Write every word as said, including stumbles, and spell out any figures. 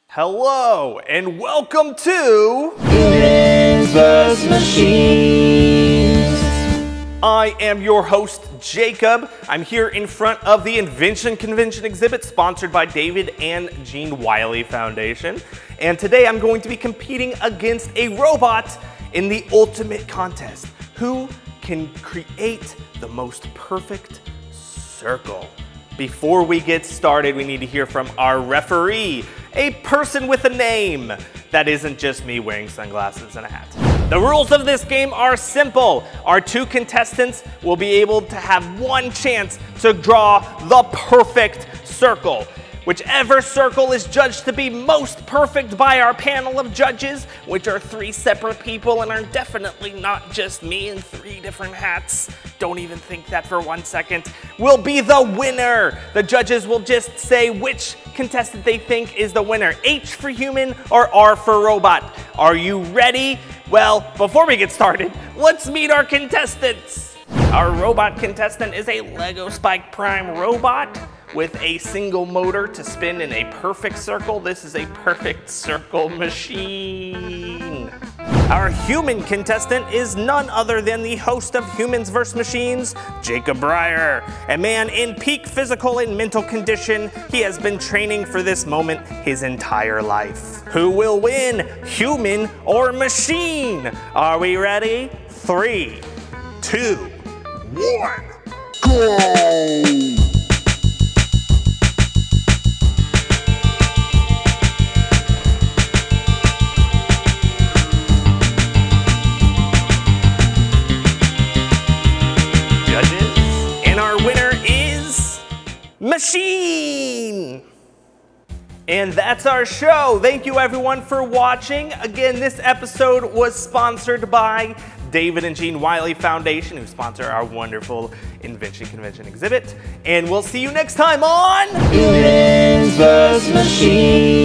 Hello, and welcome to Humans versus. Machines. I am your host, Jacob. I'm here in front of the Invention Convention exhibit sponsored by David and Gene Wiley Foundation. And today I'm going to be competing against a robot in the ultimate contest. Who can create the most perfect circle? Before we get started, we need to hear from our referee, a person with a name that isn't just me wearing sunglasses and a hat. The rules of this game are simple. Our two contestants will be able to have one chance to draw the perfect circle. Whichever circle is judged to be most perfect by our panel of judges, which are three separate people and are definitely not just me in three different hats, don't even think that for one second, will be the winner. The judges will just say which contestant they think is the winner, H for human or R for robot. Are you ready? Well, before we get started, let's meet our contestants. Our robot contestant is a Lego Spike Prime robot with a single motor to spin in a perfect circle. This is a perfect circle machine. Our human contestant is none other than the host of Humans versus. Machines, Jacob Breyer. A man in peak physical and mental condition, he has been training for this moment his entire life. Who will win, human or machine? Are we ready? Three, two, one, go! Machine! And that's our show. Thank you everyone for watching. Again, this episode was sponsored by David and Gene Wiley Foundation, who sponsor our wonderful Invention Convention exhibit. And we'll see you next time on Humans versus. Machines.